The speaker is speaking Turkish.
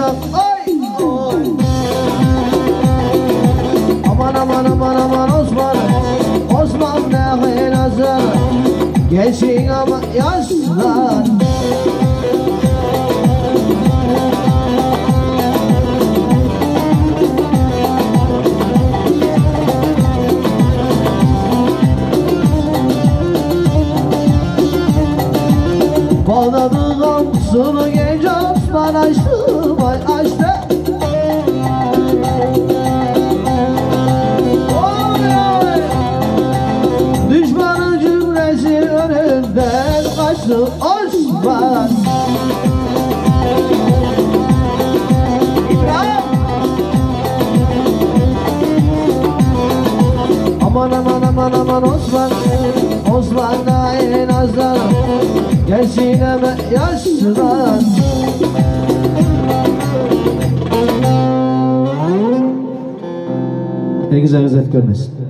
olacak. Ay oy. Aman aman aman aman Osman, Osman ne hazır. Gençliğin ama yaşlar. Bağladığım sulu genç Osman açtı, vay açtı. Oy oy. Düşmanın cümlesi önünden kaçtı Osman. İbrahim. Aman aman aman aman Osman, Osman da en azdan. Gençliğine mi yaşlılar? Ne güzel özet görmesin.